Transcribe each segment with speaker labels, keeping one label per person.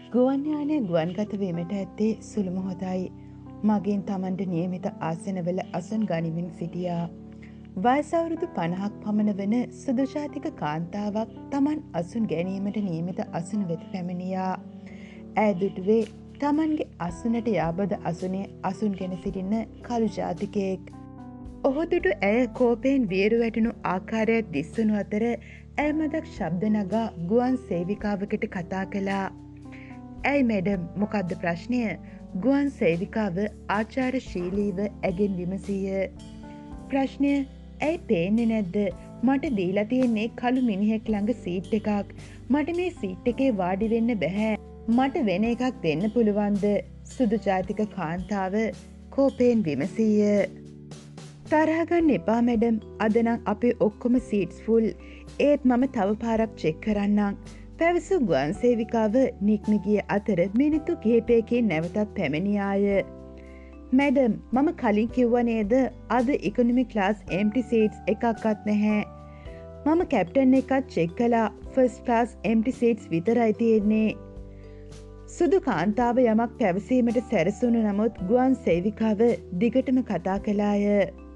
Speaker 1: ගුවන් යානය ගුවන්ගත වීමට ඇත්තේ සුළු මොහොතයි. මගින් තමන්ට නියමිත ආසනවල අසුන් ගනිමින් සිටියා. වයස අවුරුදු 50ක් පමණ වන සුදු ජාතික කාන්තාවක් තමන් අසුන් ගැනීමට නියමිත අසුන වෙත පැමිණියා. ඈ දුටුවේ තමන්ගේ අසුනට යාබද අසුනේ අසුන්ගෙන සිටින කළු ජාතිකයෙක්. ඔහු දුටු ඇය කෝපයෙන් වියරු වැටුණු ආකාරයක් දිස්වුණු අතර ඇය මදක් ශබ්ද නගා ගුවන් සේවිකාවකට කතා කළා. ඇයි මැඩම්, මොකක්ද ප්‍රශ්නය? ගුවන් සේවිකාව ආචාරශීලීව ඇගෙන් විමසීය. ප්‍රශ්නය? ඇයි පේන්නේ නැද්ද? මට දීලා තියෙන්නේ කළු මිනිහෙක් ළඟ සීට් එකක්. මට මේ සීට් එකේ වාඩි වෙන්න බැහැ. මට වෙන එකක් දෙන්න පුළුවන්ද? සුදු ජාතික කාන්තාව කෝපයෙන් විමසීය. තරහ ගන්න එපා මැඩම්. අද නම් අපේ ඔක්කොම සීට්ස් ෆුල්. ඒත් මම තව පාරක් චෙක් කරන්නම්. පැවසු ගුවන් සේවිකාව නික්ම ගිය අතර මිනිත්තු කිහිපයකින් නැවතත් පැමිණියාය. මැඩම්, මම කලින් කිව්වා නේද අද ඉකොනොමි ක්ලාස් එම්ටි සීට්ස් එකක්වත් නැහැ. මම කැප්ටන් එකත් චෙක් කළා. ෆස්ට් ක්ලාස් එම්ටි සීට්ස් විතරයි තියෙන්නේ. සුදු කාන්තාව යමක් පැවසීමට සැරසුණු නමුත් ගුවන් සේවිකාව දිගටම කතා කළාය.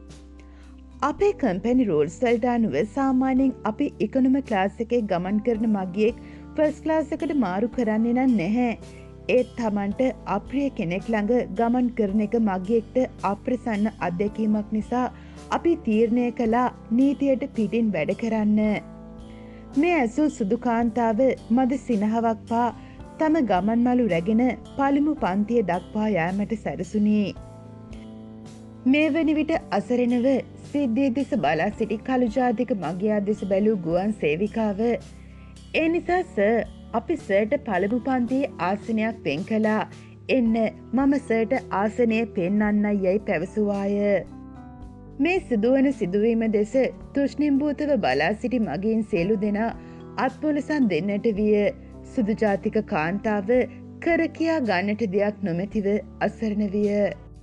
Speaker 1: අපේ කම්පැනි රූල්ස් වලට අනුව සාමාන්‍යයෙන් අපි ඉකොනොමි ක්ලාස් එකේ ගමන් කරන මගියෙක් ෆස්ට් ක්ලාස් එකට මාරු කරන්නේ නැහැ. ඒත් Tamanට අප්‍රිය කෙනෙක් ළඟ ගමන් කරන එක මගියෙක්ට අප්‍රසන්න අත්දැකීමක් නිසා අපි තීරණය කළා නීතියට පිටින් වැඩ කරන්න. මේ ඇසූ සුදු කාන්තාව මද සිනහවක් පා තම ගමන් මළු රැගෙන පළමු පන්තිය දක්වා යෑමට සැරසුණි. මේ වන විට අසරණව සිද්ධිය දෙස බලා සිටි කළු ජාතික මගියා දෙස බැලූ ගුවන් සේවිකාව, ඒ නිසා සර්, අපි සර්ට පළමු පන්තියේ ආසනයක් වෙන් කළා. එන්න, මම සර්ට ආසනය පෙන්වන්නයි යයි පැවසුවාය. මේ සිදුවන සිදුවීම දෙස තෘෂ්ණිම්භූතව බලා සිටි මගීන් සියලු දෙනා අත්පොලසන් දෙන්නට විය. සුදු ජාතික කාන්තාව කර කියා ගන්නට දෙයක් නොමැතිව අසරණ විය.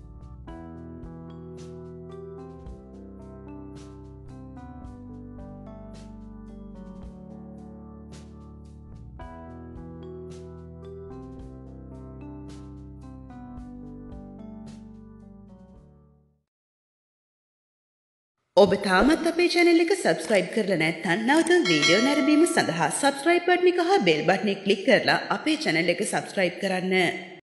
Speaker 2: ඔබ තාමත් අපේ channel එක subscribe කරලා නැත්නම් නැවත වීඩියෝ නැරඹීම සඳහා subscribe බටන් එක හා bell බටන් එක click කරලා අපේ channel එක subscribe කරන්න.